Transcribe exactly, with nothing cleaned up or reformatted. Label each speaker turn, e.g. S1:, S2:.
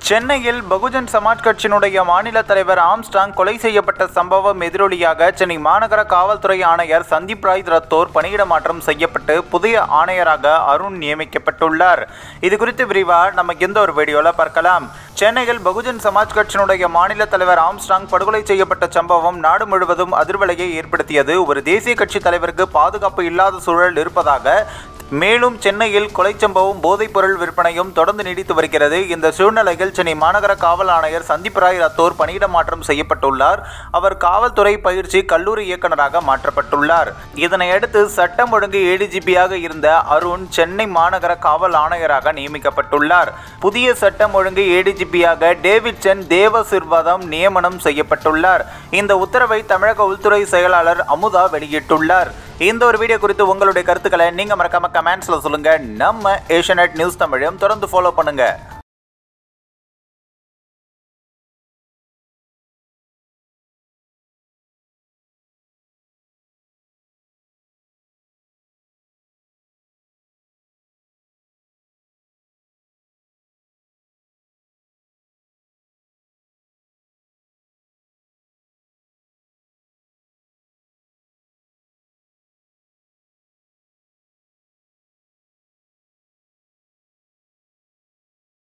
S1: சென்னையில் பகுஜன் சமாஜ் கட்சியினுடைய மாநில தலைவர் ஆம்ஸ்ட்ராங் கொலை செய்யப்பட்ட சம்பவம் எதிரொலியாக சென்னை மாநகர காவல்துறை ஆணையர் சந்தீப் ராய் ரத்தோர் பணியிட மாற்றம் செய்யப்பட்டு புதிய ஆணையராக அருண் நியமிக்கப்பட்டுள்ளார். இது குறித்து விரிவாக நம்ம இந்த ஒரு வீடியோவில் பார்க்கலாம். சென்னையில் பகுஜன் சமாஜ் கட்சியினுடைய மாநில தலைவர் ஆம்ஸ்ட்ராங் படுகொலை செய்யப்பட்ட சம்பவம் நாடு முழுவதும் அதிர்வலையை ஏற்படுத்தியது. ஒரு தேசிய கட்சி தலைவருக்கு பாதுகாப்பு இல்லாத சூழல் இருப்பதாக, மேலும் சென்னையில் கொலை சம்பவம் போதைப்பொருள் விற்பனையும் தொடர்ந்து நீடித்து வருகிறது. இந்த சூழ்நிலையில் சென்னை மாநகர காவல் ஆணையர் சந்தீப் ராய் ரத்தோர் பணியிட மாற்றம் செய்யப்பட்டுள்ளார். அவர் காவல்துறை பயிற்சி கல்லூரி இயக்குநராக மாற்றப்பட்டுள்ளார். இதனையடுத்து சட்டம் ஒழுங்கு ஏடிஜிபியாக இருந்த அருண் சென்னை மாநகர காவல் ஆணையராக நியமிக்கப்பட்டுள்ளார். புதிய சட்டம் ஒழுங்கு ஏடிஜிபியாக டேவிட்சன் தேவசிர்வாதம் நியமனம் செய்யப்பட்டுள்ளார். இந்த உத்தரவை தமிழக உள்துறை செயலாளர் அமுதா வெளியிட்டுள்ளார். இந்த ஒரு வீடியோ குறித்து உங்களுடைய கருத்துக்களை நீங்க மறக்காம கமெண்ட்ஸ்ல சொல்லுங்க. நம்ம ஏஷியநெட் நியூஸ் தமிழையும் தொடர்ந்து ஃபாலோ பண்ணுங்க.